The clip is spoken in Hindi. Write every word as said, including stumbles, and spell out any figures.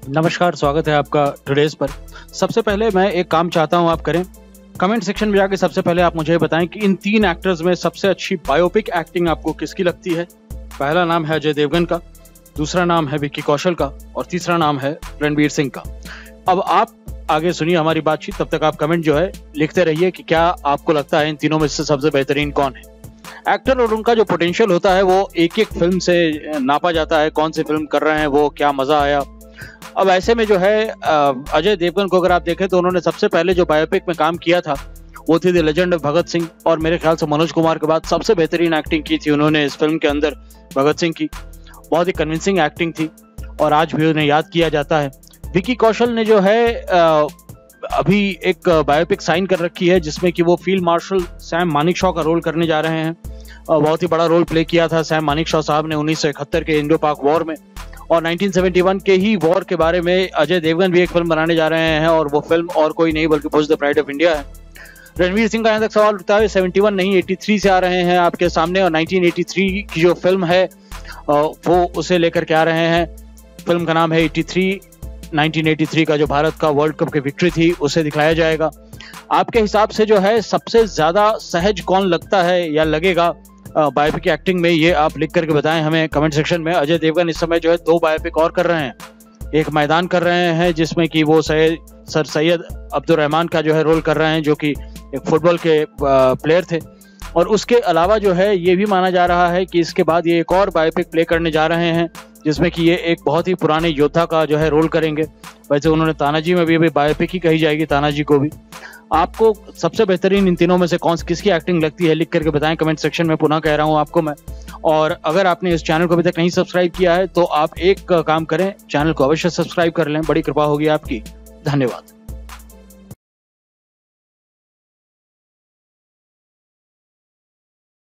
नमस्कार, स्वागत है आपका टुडेज पर। सबसे पहले मैं एक काम चाहता हूं आप करें, कमेंट सेक्शन में जाके सबसे पहले आप मुझे बताएं कि इन तीन एक्टर्स में सबसे अच्छी बायोपिक एक्टिंग आपको किसकी लगती है। पहला नाम है अजय देवगन का, दूसरा नाम है विक्की कौशल का और तीसरा नाम है रणवीर सिंह का। अब आप आगे सुनिए हमारी बातचीत, तब तक आप कमेंट जो है लिखते रहिए कि क्या आपको लगता है इन तीनों में से सबसे बेहतरीन कौन है। एक्टर और उनका जो पोटेंशियल होता है वो एक एक फिल्म से नापा जाता है, कौन सी फिल्म कर रहे हैं वो, क्या मजा आया। अब ऐसे में जो है अजय देवगन को अगर आप देखें तो उन्होंने सबसे पहले जो बायोपिक में काम किया था वो थी the legend of Bhagat Singh, और मेरे ख्याल से मनोज कुमार के बाद सबसे बेहतरीन एक्टिंग की थी उन्होंने इस फिल्म के अंदर भगत सिंह की। बहुत ही कन्विंसिंग एक्टिंग थी और आज भी उन्हें याद किया जाता है। विक्की कौशल ने जो है अभी एक बायोपिक साइन कर रखी है जिसमें कि वो फील्ड मार्शल सैम मानेकशॉ का रोल करने जा रहे हैं। बहुत ही बड़ा रोल प्ले किया था सैम मानेकशॉ साहब ने उन्नीस सौ इकहत्तर के इंडो पाक वॉर में, और उन्नीस सौ इकहत्तर के ही वॉर के बारे में अजय देवगन भी एक फिल्म बनाने जा रहे हैं, और वो फिल्म और कोई नहीं बल्कि push the pride of India है। रणवीर सिंह का यहाँ तक सवाल उठता है, इकहत्तर नहीं तिरासी से आ रहे हैं आपके सामने, और उन्नीस सौ तिरासी की जो फिल्म है वो उसे लेकर के आ रहे हैं। फिल्म का नाम है तिरासी, उन्नीस सौ तिरासी का जो भारत का वर्ल्ड कप की विक्ट्री थी उसे दिखाया जाएगा। आपके हिसाब से जो है सबसे ज्यादा सहज कौन लगता है या लगेगा बायोपिक एक्टिंग में, ये आप लिख करके बताएं हमें कमेंट सेक्शन में। अजय देवगन इस समय जो है दो बायोपिक और कर रहे हैं, एक मैदान कर रहे हैं जिसमें कि वो सैयद सर सैयद अब्दुर्रहमान का जो है रोल कर रहे हैं जो कि एक फुटबॉल के प्लेयर थे, और उसके अलावा जो है ये भी माना जा रहा है कि इसके बाद ये एक और बायोपिक प्ले करने जा रहे हैं जिसमें कि ये एक बहुत ही पुराने योद्धा का जो है रोल करेंगे। वैसे उन्होंने तानाजी में भी अभी बायोपिक ही कही जाएगी, तानाजी को भी। आपको सबसे बेहतरीन इन तीनों में से कौन किसकी एक्टिंग लगती है लिख करके बताएं कमेंट सेक्शन में, पुनः कह रहा हूं आपको मैं। और अगर आपने इस चैनल को अभी तक नहीं सब्सक्राइब किया है तो आप एक काम करें, चैनल को अवश्य सब्सक्राइब कर लें, बड़ी कृपा होगी आपकी। धन्यवाद।